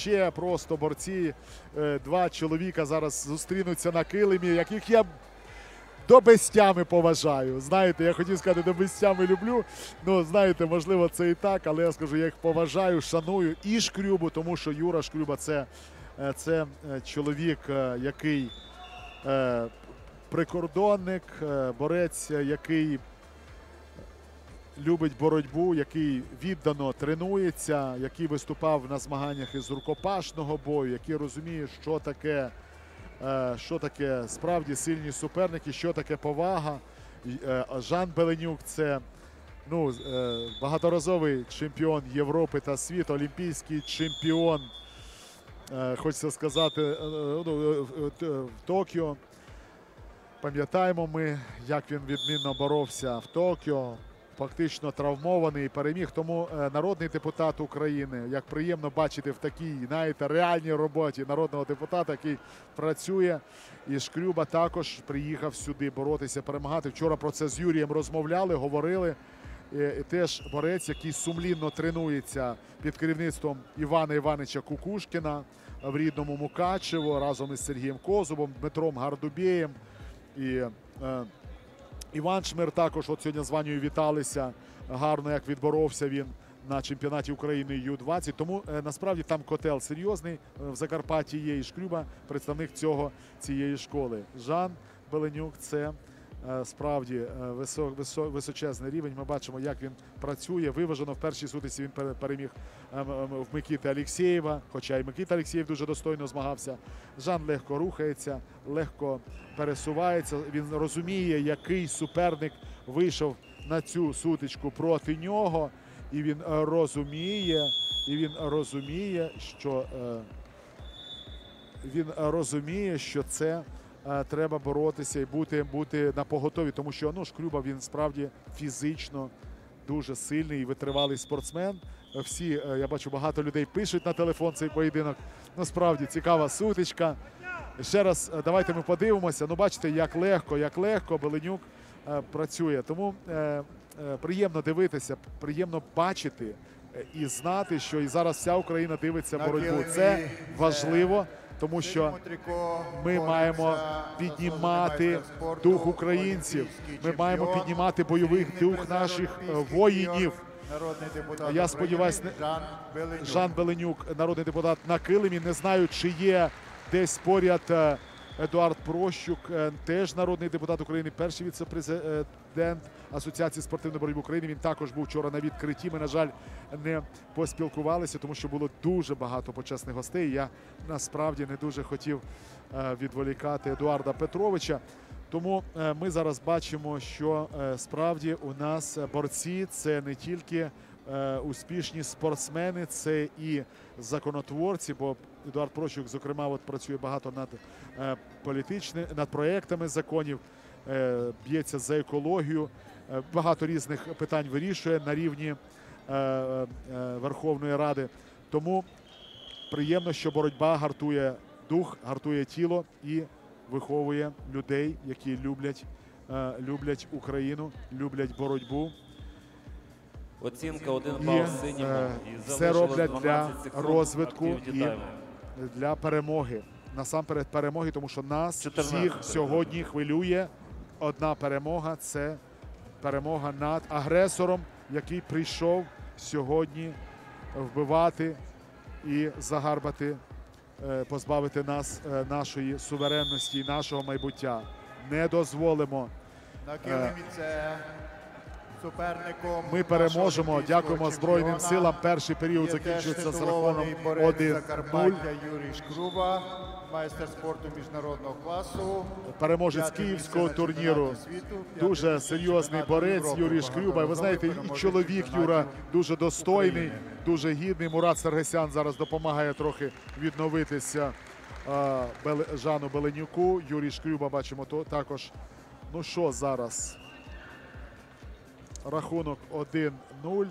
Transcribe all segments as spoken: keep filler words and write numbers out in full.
ще просто борці. Два чоловіка зараз зустрінуться на килимі, яких я до безтями поважаю. Знаєте, я хотів сказати, до безтями люблю. Ну, знаєте, можливо, це і так, але я скажу, я їх поважаю, шаную і Шкрюбу, тому що Юра Шкрюба – це, це чоловік, який прикордонник, борець, який любить боротьбу, який віддано тренується, який виступав на змаганнях із рукопашного бою, який розуміє, що таке, що таке справді сильні суперники, що таке повага. Жан Беленюк – це ну, багаторазовий чемпіон Європи та світу, олімпійський чемпіон, хочеться сказати, в Токіо. Пам'ятаємо ми, як він відмінно боровся в Токіо, фактично травмований і переміг. Тому народний депутат України, як приємно бачити в такій, знаєте, реальній роботі народного депутата, який працює. І Шкрюба також приїхав сюди боротися, перемагати. Вчора про це з Юрієм розмовляли, говорили. І теж борець, який сумлінно тренується під керівництвом Івана Івановича Кукушкіна в рідному Мукачево разом із Сергієм Козубом, Дмитром Гардубєєм. І е, Іван Шмир також от сьогодні з Ванею віталися. Гарно, як відборовся він на чемпіонаті України Ю двадцять. Тому е, насправді там котел серйозний. В Закарпатті є і Шкрюба, представник цього, цієї школи. Жан Беленюк – це е, справді е, висо, висо, височезний рівень. Ми бачимо, як він працює. Виважено в першій сутиці він переміг е, в Микити Алєксєєва, хоча і Микита Алєксєєв дуже достойно змагався. Жан легко рухається, легко пересувається. Він розуміє, який суперник вийшов на цю сутичку проти нього. І він розуміє, і він розуміє, що е, він розуміє, що це е, треба боротися і бути, бути на поготові, тому що ну, Шкрюба, він справді фізично дуже сильний і витривалий спортсмен. Всі, е, я бачу, багато людей пишуть на телефон цей поєдинок. Насправді цікава сутичка. Ще раз давайте ми подивимося. Ну, бачите, як легко, як легко Беленюк е, працює. Тому е, е, приємно дивитися, приємно бачити і знати, що і зараз вся Україна дивиться боротьбу. Це важливо, тому що ми маємо піднімати дух українців. Ми маємо піднімати бойовий дух наших воїнів. Я сподіваюся, Жан Беленюк, народний депутат, на килимі. Не знаю, чи є десь поряд Едуард Прощук, теж народний депутат України, перший віце-президент Асоціації спортивної боротьби України. Він також був вчора на відкритті. Ми, на жаль, не поспілкувалися, тому що було дуже багато почесних гостей. Я насправді не дуже хотів відволікати Едуарда Петровича. Тому ми зараз бачимо, що справді у нас борці – це не тільки успішні спортсмени, це і законотворці, бо Едуард Прощук, зокрема, от працює багато над політичними, над проєктами законів, б'ється за екологію, багато різних питань вирішує на рівні Верховної Ради. Тому приємно, що боротьба гартує дух, гартує тіло і виховує людей, які люблять, люблять Україну, люблять боротьбу. Оцінка один бал синьому. І все роблять для розвитку і для перемоги. Насамперед перемоги, тому що нас всіх сьогодні хвилює одна перемога – це перемога над агресором, який прийшов сьогодні вбивати і загарбати, позбавити нас нашої суверенності і нашого майбуття. Не дозволимо. Ми переможемо. Дякуємо Збройним силам. Перший період закінчується з рахунком один нуль. Юрій Шкрюба, майстер спорту міжнародного класу. Переможець київського турніру. Дуже серйозний борець Юрій Шкрюба. Ви знаєте, і чоловік Юра дуже достойний, дуже гідний. Мурат Саргасян зараз допомагає трохи відновитися Жану Беленюку. Юрій Шкрюба, бачимо, то також. Ну що зараз? Рахунок один нуль.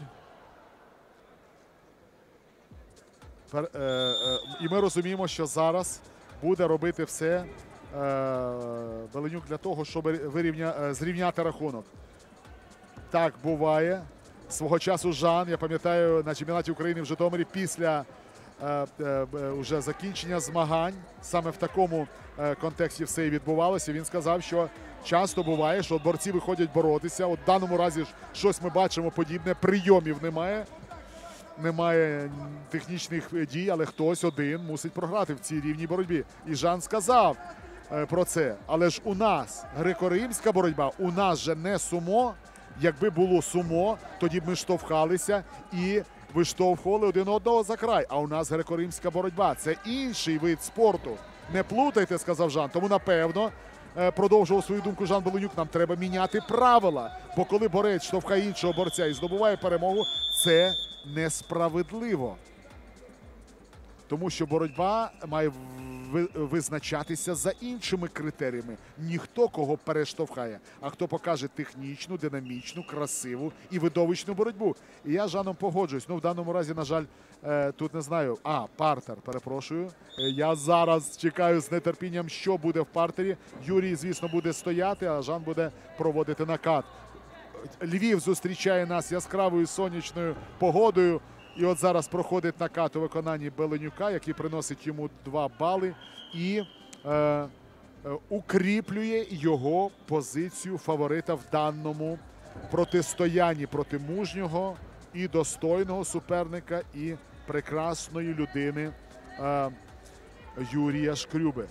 І ми розуміємо, що зараз буде робити все Беленюк для того, щоб вирівня... зрівняти рахунок. Так буває. Свого часу Жан, я пам'ятаю, на чемпіонаті України в Житомирі після е, е, е, уже закінчення змагань. Саме в такому е, контексті все і відбувалося. Він сказав, що часто буває, що борці виходять боротися. От в даному разі ж щось ми бачимо подібне. Прийомів немає. Немає технічних дій, але хтось один мусить програти в цій рівній боротьбі. І Жан сказав е, про це. Але ж у нас греко-римська боротьба, у нас же не сумо. Якби було сумо, тоді б ми штовхалися і виштовхували один одного за край. А у нас греко-римська боротьба. Це інший вид спорту. Не плутайте, сказав Жан. Тому, напевно, е, продовжував свою думку Жан Беленюк, нам треба міняти правила. Бо коли борець штовхає іншого борця і здобуває перемогу, це несправедливо. Тому що боротьба має ви- визначатися за іншими критеріями. Ніхто кого перештовхає, а хто покаже технічну, динамічну, красиву і видовищну боротьбу. І я з Жаном погоджуюсь. Ну, в даному разі, на жаль, е, тут не знаю. А, партер, перепрошую. Е, Я зараз чекаю з нетерпінням, що буде в партері. Юрій, звісно, буде стояти, а Жан буде проводити накат. Львів зустрічає нас яскравою сонячною погодою. І от зараз проходить накат у виконанні Беленюка, який приносить йому два бали і е, е, укріплює його позицію фаворита в даному протистоянні проти мужнього і достойного суперника і прекрасної людини е, Юрія Шкрюби.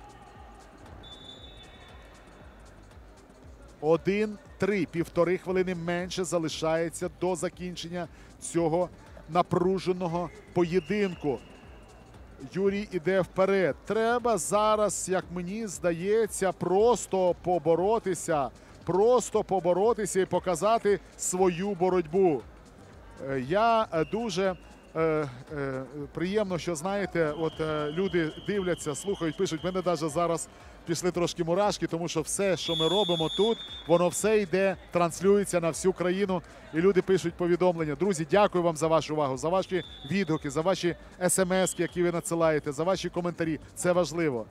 один-три. Півтори хвилини менше залишається до закінчення цього напруженого поєдинку. Юрій іде вперед. Треба зараз, як мені здається, просто поборотися. Просто поборотися і показати свою боротьбу. Е, Я е, дуже е, е, приємно, що, знаєте, от е, люди дивляться, слухають, пишуть. Мене навіть зараз пішли трошки мурашки, тому що все, що ми робимо тут, воно все йде, транслюється на всю країну. І люди пишуть повідомлення. Друзі, дякую вам за вашу увагу, за ваші відгуки, за ваші смски, які ви надсилаєте, за ваші коментарі. Це важливо.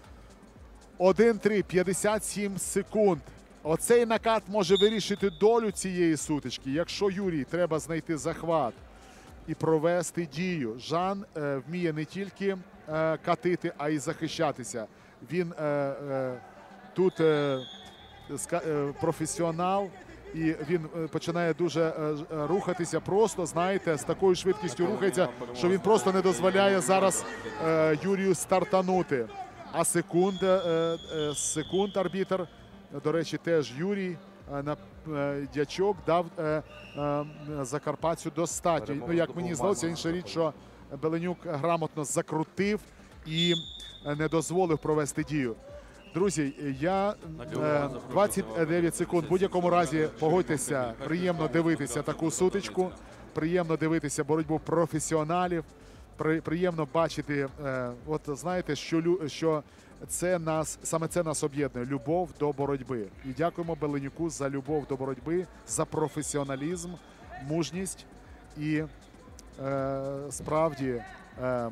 один-три, п'ятдесят сім секунд. Оцей накат може вирішити долю цієї сутички. Якщо Юрій треба знайти захват і провести дію. Жан е, вміє не тільки е, катити, а й захищатися. Він е, е, тут е, ска, е, професіонал, і він е, починає дуже е, е, рухатися просто, знаєте, з такою швидкістю рухається, що він просто не дозволяє зараз е, Юрію стартанути. А секунд, е, е, секунд арбітр, до речі, теж Юрій е, на е, дячок дав е, е, закарпатцю достатньо. Ну, як мені здалося, інша річ, що Беленюк грамотно закрутив і не дозволив провести дію. Друзі, я е, двадцять дев'ять секунд. В будь-якому разі, погодьтеся, приємно дивитися таку сутичку, приємно дивитися боротьбу професіоналів, при, приємно бачити, е, от знаєте, що, лю, що це нас, саме це нас об'єднує, любов до боротьби. І дякуємо Беленюку за любов до боротьби, за професіоналізм, мужність і е, справді е,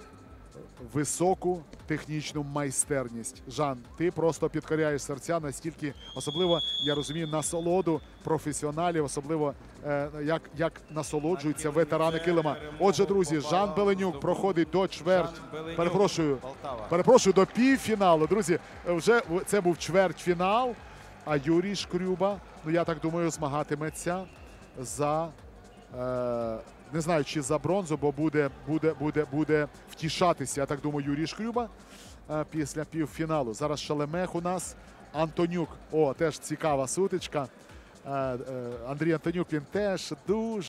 високу технічну майстерність. Жан, ти просто підкоряєш серця настільки, особливо, я розумію, насолоду професіоналів, особливо е, як, як насолоджуються ветерани килима. Отже, друзі, Жан Беленюк проходить до чверть, перепрошую, перепрошую, до півфіналу. Друзі, вже це був чвертьфінал, а Юрій Шкрюба, ну я так думаю, змагатиметься за... Е, не знаю, чи за бронзу, бо буде, буде, буде, буде втішатися, я так думаю, Юрій Шкрюба е, після півфіналу. Зараз Шалемех у нас, Антонюк. О, теж цікава сутичка. Е, е, Андрій Антонюк, він теж дуже